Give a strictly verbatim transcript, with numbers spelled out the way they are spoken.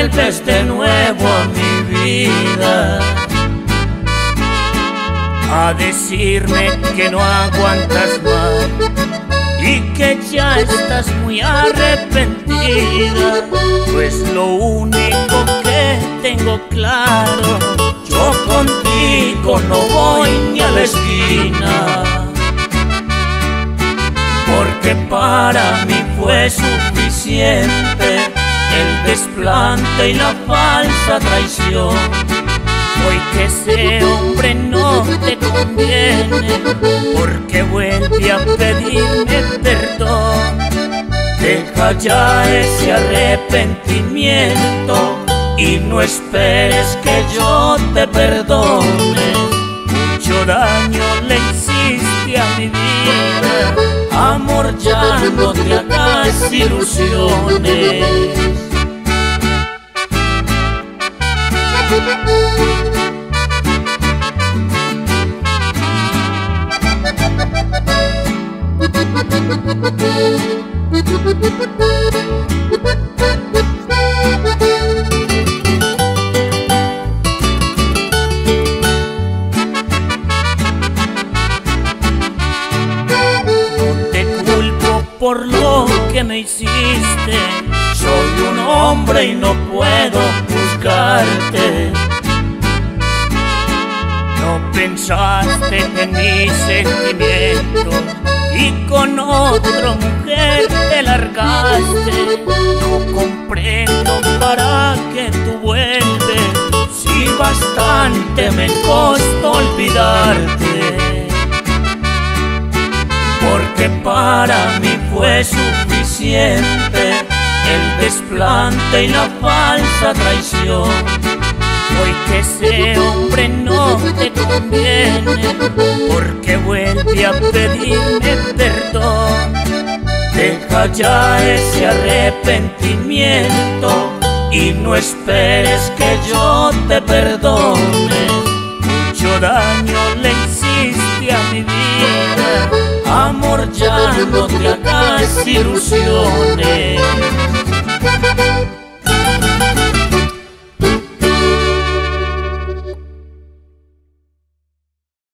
vuelves de nuevo a mi vida a decirme que no aguantas más y que ya estás muy arrepentida. Pues lo único que tengo claro, yo contigo no voy ni a la esquina, porque para mí fue suficiente el desplante y la falsa traición. Hoy que ese hombre no te conviene, porque vuelve a pedirme perdón. Deja ya ese arrepentimiento y no esperes que yo te perdone. Mucho daño le hiciste a mi vida, amor, ya no te hagas ilusiones. No te culpo por lo que me hiciste, soy un hombre y no puedo juzgarte. No pensaste en mis sentimientos y con otra mujer te largaste. No comprendo para qué tú vuelves, si bastante me costó olvidarte. Porque para mí fue suficiente el desplante y la falsa traición. Hoy que ese hombre no te conviene, porque vuelve a pedirme perdón. Deja ya ese arrepentimiento y no esperes que yo te perdone. Mucho daño le hiciste a mi vida, amor, ya no te hagas ilusiones.